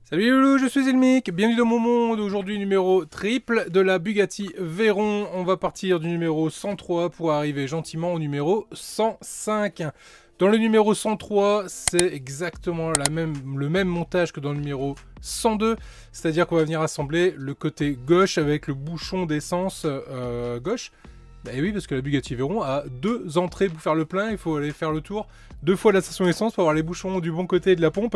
Salut Loulou, je suis Ilmic, bienvenue dans mon monde. Aujourd'hui numéro triple de la Bugatti Veyron. On va partir du numéro 103 pour arriver gentiment au numéro 105. Dans le numéro 103, c'est exactement le même montage que dans le numéro 102. C'est-à-dire qu'on va venir assembler le côté gauche avec le bouchon d'essence gauche. Bah oui, parce que la Bugatti Veyron a deux entrées pour faire le plein. Il faut aller faire le tour deux fois de la station essence pour avoir les bouchons du bon côté de la pompe.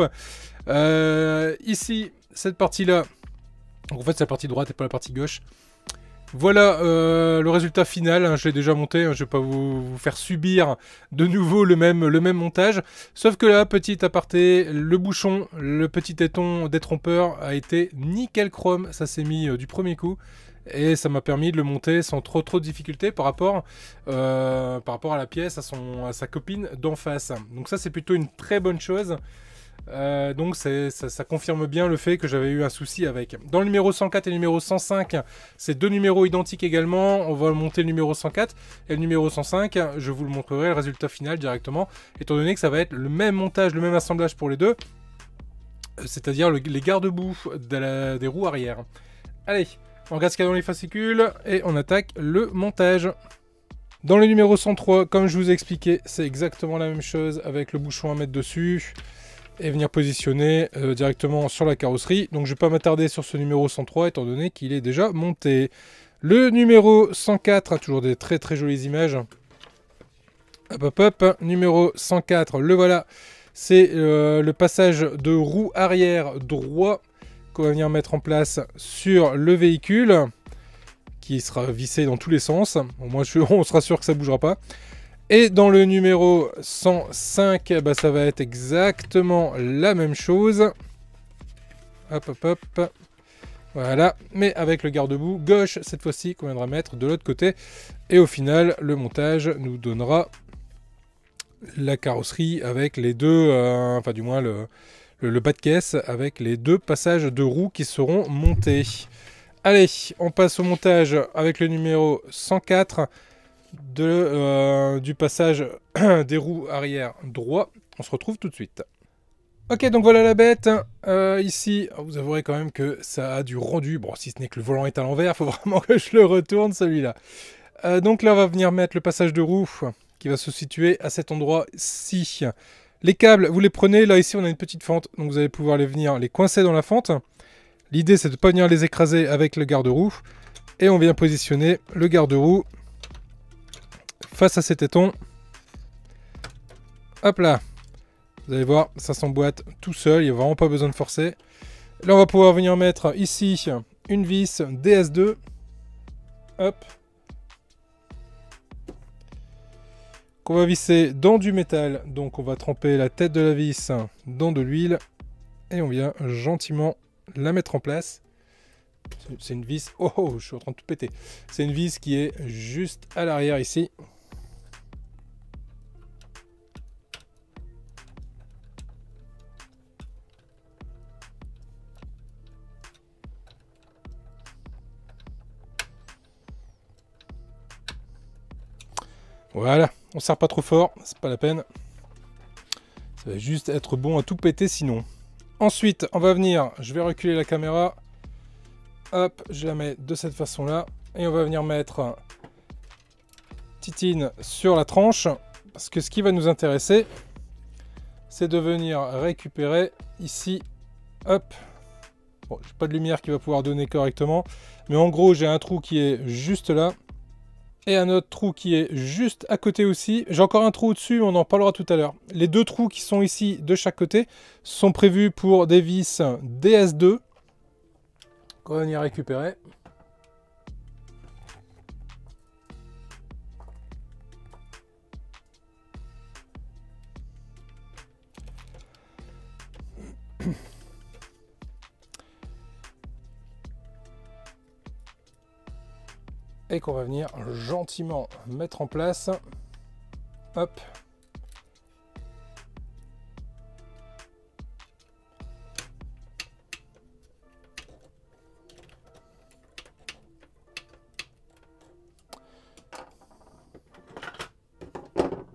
Ici, cette partie-là, en fait c'est la partie droite et pas la partie gauche. Voilà le résultat final, hein, je l'ai déjà monté, hein, je ne vais pas vous faire subir de nouveau le même montage. Sauf que là, petit aparté, le bouchon, le petit téton détrompeur a été nickel chrome, ça s'est mis du premier coup. Et ça m'a permis de le monter sans trop de difficultés par rapport à la pièce, à sa copine d'en face. Donc ça c'est plutôt une très bonne chose. Donc ça confirme bien le fait que j'avais eu un souci avec. Dans le numéro 104 et le numéro 105, c'est deux numéros identiques également. On va monter le numéro 104 et le numéro 105. Je vous le montrerai le résultat final directement, étant donné que ça va être le même montage, le même assemblage pour les deux. C'est-à-dire les garde-boue des roues arrière. Allez, on regarde ce qu'il y a dans les fascicules et on attaque le montage. Dans le numéro 103, comme je vous ai expliqué, c'est exactement la même chose avec le bouchon à mettre dessus et venir positionner directement sur la carrosserie. Donc je ne vais pas m'attarder sur ce numéro 103 étant donné qu'il est déjà monté. Le numéro 104 a toujours des très très jolies images. Hop hop hop, numéro 104, le voilà. C'est le passage de roue arrière droit qu'on va venir mettre en place sur le véhicule, qui sera vissé dans tous les sens. Au moins on sera sûr que ça ne bougera pas. Et dans le numéro 105, bah, ça va être exactement la même chose. Hop hop hop. Voilà, mais avec le garde-boue gauche cette fois-ci qu'on viendra mettre de l'autre côté. Et au final, le montage nous donnera la carrosserie avec les deux, enfin du moins le bas de caisse avec les deux passages de roues qui seront montés. Allez, on passe au montage avec le numéro 104 du passage des roues arrière droit. On se retrouve tout de suite. Ok, donc voilà la bête. Ici, vous avouerez quand même que ça a du rendu. Bon, si ce n'est que le volant est à l'envers, il faut vraiment que je le retourne celui-là. Donc là, on va venir mettre le passage de roue qui va se situer à cet endroit-ci. Les câbles, vous les prenez. Là, ici, on a une petite fente. Donc vous allez pouvoir venir les coincer dans la fente. L'idée, c'est de ne pas venir les écraser avec le garde-roue. Et on vient positionner le garde-roue face à ces tétons. Hop là. Vous allez voir, ça s'emboîte tout seul. Il n'y a vraiment pas besoin de forcer. Là, on va pouvoir venir mettre ici une vis DS2. Hop. Qu'on va visser dans du métal. Donc, on va tremper la tête de la vis dans de l'huile. Et on vient gentiment la mettre en place. C'est une vis... Oh, je suis en train de tout péter. C'est une vis qui est juste à l'arrière ici. Voilà, on ne serre pas trop fort, c'est pas la peine. Ça va juste être bon à tout péter sinon. Ensuite, on va venir, je vais reculer la caméra. Hop, je la mets de cette façon-là. Et on va venir mettre Titine sur la tranche. Parce que ce qui va nous intéresser, c'est de venir récupérer ici. Hop. Bon, j'ai pas de lumière qui va pouvoir donner correctement. Mais en gros, j'ai un trou qui est juste là. Et un autre trou qui est juste à côté aussi. J'ai encore un trou au-dessus, on en parlera tout à l'heure. Les deux trous qui sont ici de chaque côté sont prévus pour des vis DS2 qu'on va venir récupérer. Et qu'on va venir gentiment mettre en place. Hop.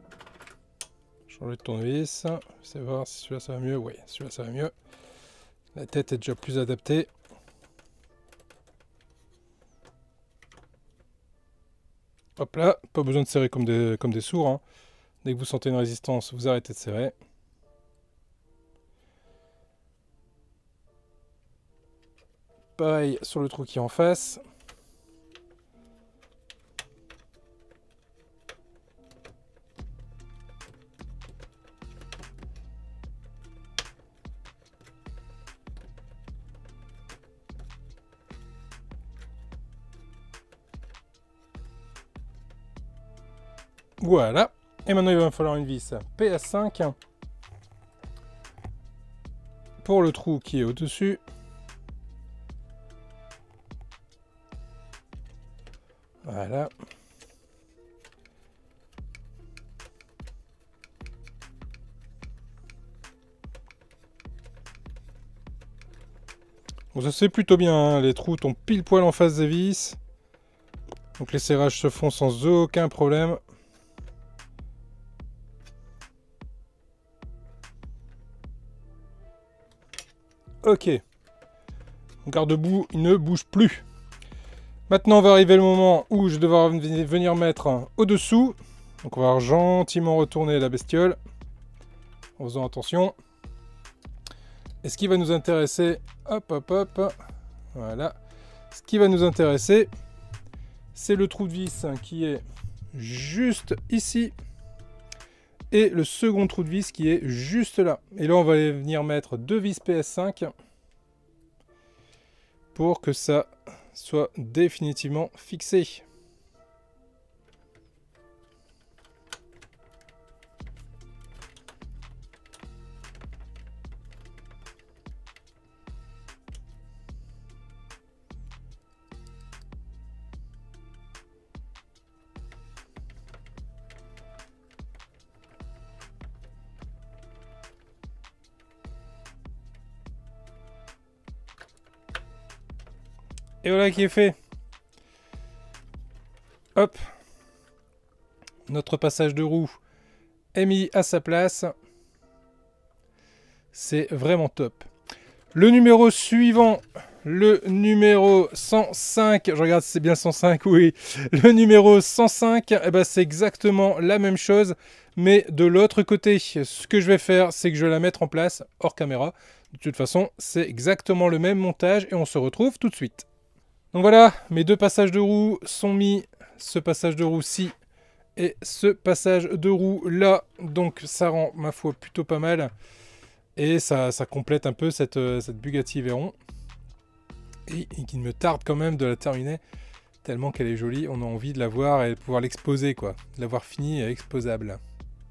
Changer de tournevis. Je vais voir si celui-là ça va mieux. Oui, celui-là ça va mieux. La tête est déjà plus adaptée. Hop là, pas besoin de serrer comme des sourds. Hein. Dès que vous sentez une résistance, vous arrêtez de serrer. Pareil sur le trou qui est en face. Voilà. Et maintenant, il va me falloir une vis PS5 pour le trou qui est au-dessus. Voilà. Bon, ça c'est plutôt bien, hein. Les trous tombent pile poil en face des vis. Donc les serrages se font sans aucun problème. Ok. Mon garde-boue, il ne bouge plus. Maintenant, va arriver le moment où je vais devoir venir mettre au-dessous. Donc on va gentiment retourner la bestiole. En faisant attention. Et ce qui va nous intéresser... Hop, hop, hop. Voilà. Ce qui va nous intéresser, c'est le trou de vis qui est juste ici. Et le second trou de vis qui est juste là. Et là, on va aller venir mettre 2 vis PS5 pour que ça soit définitivement fixé. Et voilà qui est fait. Hop. Notre passage de roue est mis à sa place. C'est vraiment top. Le numéro suivant, le numéro 105. Je regarde si c'est bien 105, oui. Le numéro 105, eh ben, c'est exactement la même chose, mais de l'autre côté. Ce que je vais faire, c'est que je vais la mettre en place hors caméra. De toute façon, c'est exactement le même montage et on se retrouve tout de suite. Donc voilà, mes deux passages de roue sont mis, ce passage de roue-ci et ce passage de roue-là. Donc ça rend, ma foi, plutôt pas mal. Et ça complète un peu cette Bugatti Veyron. Et il me tarde quand même de la terminer, tellement qu'elle est jolie. On a envie de la voir et de pouvoir l'exposer, quoi. De l'avoir finie et exposable.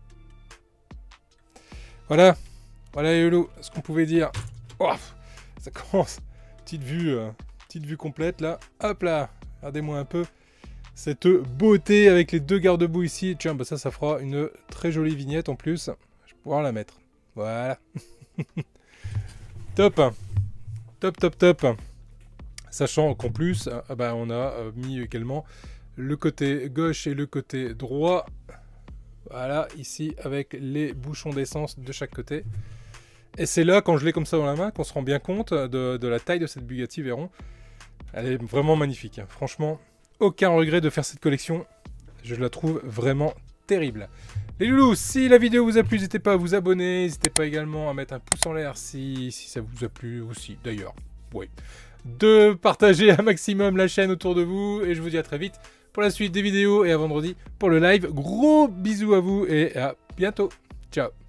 Voilà, voilà les loulous, ce qu'on pouvait dire. Oh, ça commence, petite vue complète là, hop là, regardez-moi un peu cette beauté avec les deux garde-boue ici. Tiens, bah ça fera une très jolie vignette en plus, je vais pouvoir la mettre, voilà. Top, top, top, top. Sachant qu'en plus, bah, on a mis également le côté gauche et le côté droit, voilà, ici avec les bouchons d'essence de chaque côté. Et c'est là, quand je l'ai comme ça dans la main, qu'on se rend bien compte de la taille de cette Bugatti Veyron. Elle est vraiment magnifique. Hein. Franchement, aucun regret de faire cette collection. Je la trouve vraiment terrible. Les loulous, si la vidéo vous a plu, n'hésitez pas à vous abonner. N'hésitez pas également à mettre un pouce en l'air si ça vous a plu aussi, d'ailleurs. Oui. De partager un maximum la chaîne autour de vous. Et je vous dis à très vite pour la suite des vidéos et à vendredi pour le live. Gros bisous à vous et à bientôt. Ciao.